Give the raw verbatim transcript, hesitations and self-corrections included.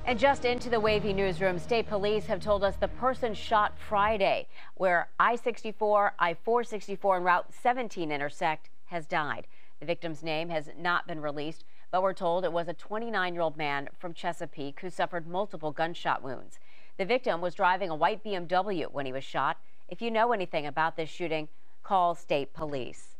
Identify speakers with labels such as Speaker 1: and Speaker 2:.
Speaker 1: And just into the Wavy newsroom, state police have told us the person shot Friday, where I sixty-four, I four sixty-four, and Route seventeen intersect, has died. The victim's name has not been released, but we're told it was a twenty-nine-year-old man from Chesapeake who suffered multiple gunshot wounds. The victim was driving a white B M W when he was shot. If you know anything about this shooting, call state police.